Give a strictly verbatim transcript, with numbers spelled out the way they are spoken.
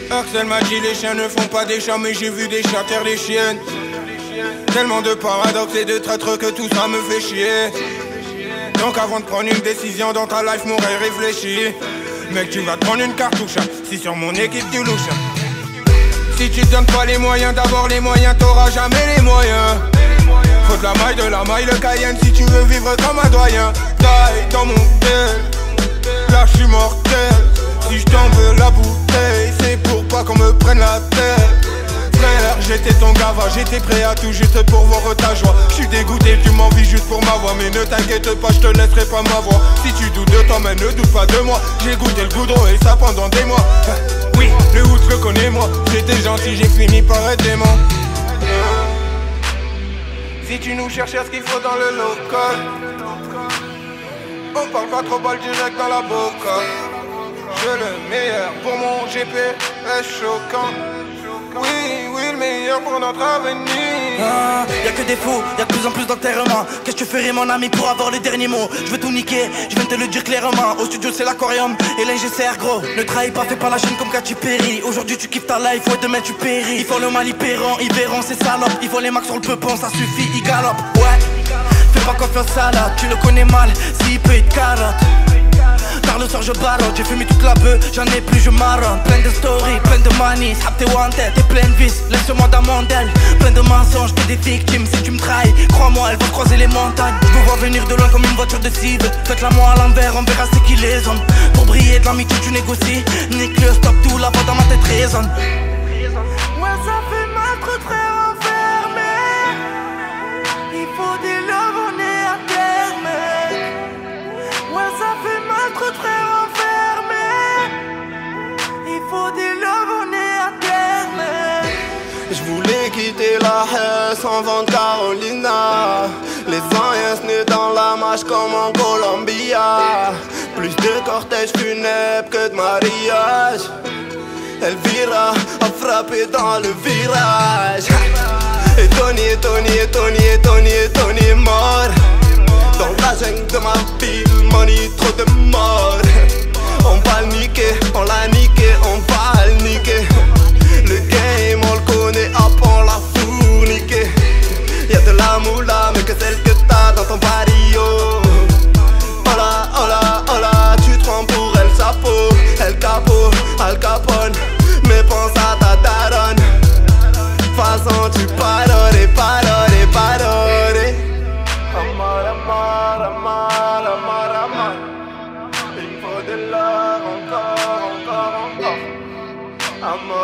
Axel m'a dit les chiens ne font pas des chats, mais j'ai vu des chats taire les chiennes. Tellement de paradoxes et de traîtres que tout ça me fait chier. Donc avant de prendre une décision dans ta life, m'aurais réfléchi. Mec, tu vas te prendre une cartouche, si sur mon équipe tu louches. Si tu te donnes pas les moyens, d'abord les moyens, t'auras jamais les moyens. Faut de la maille, de la maille, le Cayenne, si tu veux vivre comme un doyen. Taille dans mon tel, là j'suis mortel. Si j'tombe la bouteille, c'est pour pas qu'on me prenne la tête. Frère, j'étais ton gava, j'étais prêt à tout juste pour voir ta joie. J'suis dégoûté, tu m'envies juste pour ma voix. Mais ne t'inquiète pas, j'te laisserai pas ma voix. Si tu doutes de toi, mais ne doute pas de moi. J'ai goûté le goudron et ça pendant des mois. Oui, le hood, je le connais moi. J'étais gentil, j'ai fini par être dément. Si tu nous cherches à ce qu'il faut dans le local, on parle pas trop balle direct dans la boca. Je le meilleur pour mon G P S choquant. Oui, oui, le meilleur pour notre avenir. Ah, y'a que des faux, y'a de plus en plus d'enterrements. Qu'est-ce que tu ferais mon ami pour avoir le dernier mot? Je veux tout niquer, je viens te le dire clairement. Au studio c'est l'aquarium et l'I G C R gros. Ne trahis pas, fais pas la chaîne comme Katy Perry. Aujourd'hui tu kiffes ta life, ouais demain tu péris. Ils font le mal, ils paieront, ils verront ces salopes. Ils font les max sur le peupon, ça suffit, ils galopent. Ouais, fais pas confiance à là, tu le connais mal, s'il peut être carotte. Tard le soir je barotte, j'ai fumé toute la bœuf, j'en ai plus je marronne. Plein de stories, plein de manies, hap t'es wanted, t'es plein de vices, laisse-moi dans mon del. Plein de mensonges, t'es des victimes, si tu me trahis, crois-moi elles vont croiser les montagnes. Je vous vois venir de loin comme une voiture de cible. Faites-la moi à l'envers, on verra c'est qui les hommes. Pour briller de l'amitié tu négocies, nique le stop tout, la voix dans ma tête résonne. Ouais ça fait mal trop de frères enfermés. Il faut des love, on est à terre mec. Ouais ça fait mal trop de frères enfermés. Il faut des love, on est à terre mec. Je voulais quitter la haie sans vendre Carolina. Les Indiens nés dans la marche comme en Colombia. Plus de cortèges funèbres que de mariage. Elvira a frappé dans le virage. Et Tony, et Tony, et Tony, et Tony, et Tony est mort. Dans la jungle de ma ville, money, trop de morts. On va le niquer, on l'a niqué, on va le niquer. Le game, on le connaît, hop, on l'a fourniqué. Y'a de la moula, mais que celle que t'as dans ton barrio. Hola, hola, hola, tu te prends pour El Chapo, El Capo, Al Capone. Mais pense à ta daronne. Façon tu pardonnes, pardonnes, pardonnes. Amar, amar, amar, amar, amar. Il faut de l'or encore, encore, encore. Amar.